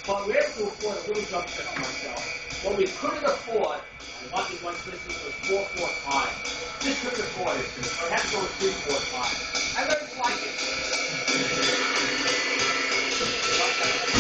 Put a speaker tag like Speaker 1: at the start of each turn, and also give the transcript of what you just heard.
Speaker 1: but we had to afford a little jump set for myself. What we couldn't afford, I wanted one Christmas was 4-4-5. Just couldn't afford it. I had to go with 3-4-5. I learned to like it.